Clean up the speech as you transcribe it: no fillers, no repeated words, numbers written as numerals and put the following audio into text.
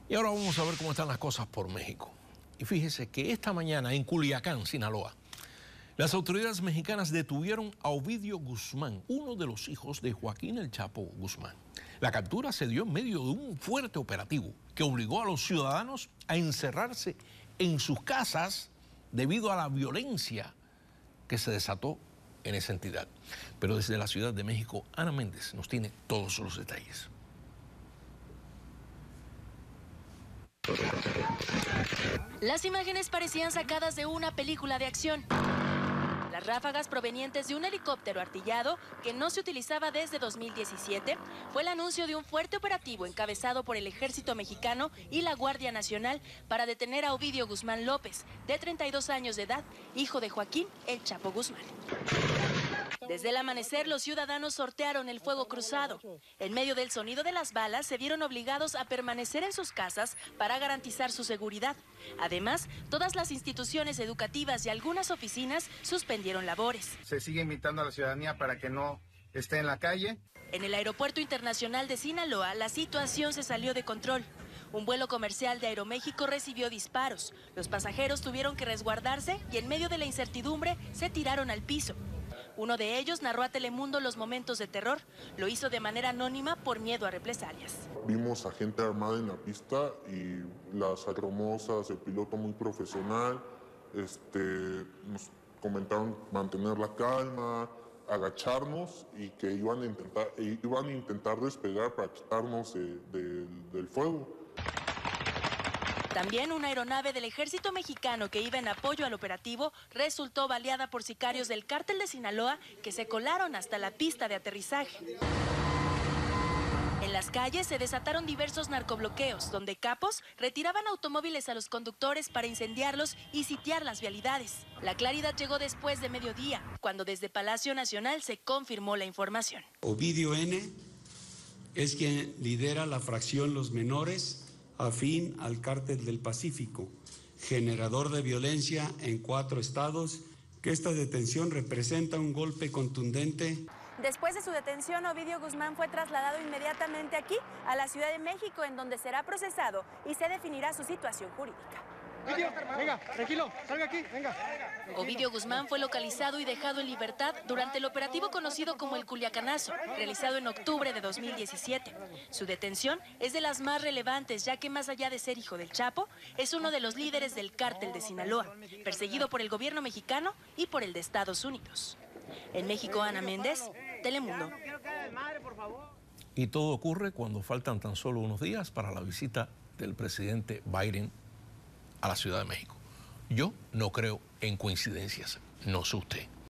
Y ahora vamos a ver cómo están las cosas por México. Y fíjese que esta mañana en Culiacán, Sinaloa, las autoridades mexicanas detuvieron a Ovidio Guzmán, uno de los hijos de Joaquín El Chapo Guzmán. La captura se dio en medio de un fuerte operativo que obligó a los ciudadanos a encerrarse en sus casas debido a la violencia que se desató en esa entidad. Pero desde la Ciudad de México, Ana Méndez nos tiene todos los detalles. Las imágenes parecían sacadas de una película de acción. Las ráfagas provenientes de un helicóptero artillado que no se utilizaba desde 2017 fue el anuncio de un fuerte operativo encabezado por el Ejército Mexicano y la Guardia Nacional para detener a Ovidio Guzmán López, de 32 años de edad, hijo de Joaquín El Chapo Guzmán. Desde el amanecer, los ciudadanos sortearon el fuego cruzado. En medio del sonido de las balas, se vieron obligados a permanecer en sus casas para garantizar su seguridad. Además, todas las instituciones educativas y algunas oficinas suspendieron labores. Se sigue invitando a la ciudadanía para que no esté en la calle. En el Aeropuerto Internacional de Sinaloa, la situación se salió de control. Un vuelo comercial de Aeroméxico recibió disparos. Los pasajeros tuvieron que resguardarse y en medio de la incertidumbre se tiraron al piso. Uno de ellos narró a Telemundo los momentos de terror. Lo hizo de manera anónima por miedo a represalias. Vimos a gente armada en la pista y las aeromosas, el piloto muy profesional. Nos comentaron mantener la calma, agacharnos y que iban a intentar despegar para quitarnos del fuego. También una aeronave del Ejército Mexicano que iba en apoyo al operativo resultó baleada por sicarios del Cártel de Sinaloa que se colaron hasta la pista de aterrizaje. En las calles se desataron diversos narcobloqueos, donde capos retiraban automóviles a los conductores para incendiarlos y sitiar las vialidades. La claridad llegó después de mediodía, cuando desde Palacio Nacional se confirmó la información. Ovidio N. es quien lidera la fracción Los Menores, afín al Cártel del Pacífico, generador de violencia en 4 estados, que esta detención representa un golpe contundente. Después de su detención, Ovidio Guzmán fue trasladado inmediatamente aquí, a la Ciudad de México, en donde será procesado y se definirá su situación jurídica. Venga, tranquilo, salga aquí, venga. Ovidio Guzmán fue localizado y dejado en libertad durante el operativo conocido como el Culiacanazo, realizado en octubre de 2017. Su detención es de las más relevantes, ya que más allá de ser hijo del Chapo, es uno de los líderes del Cártel de Sinaloa, perseguido por el gobierno mexicano y por el de Estados Unidos. En México, Ana Méndez, Telemundo. Y todo ocurre cuando faltan tan solo unos días para la visita del presidente Biden a la Ciudad de México. Yo no creo en coincidencias, no sé usted.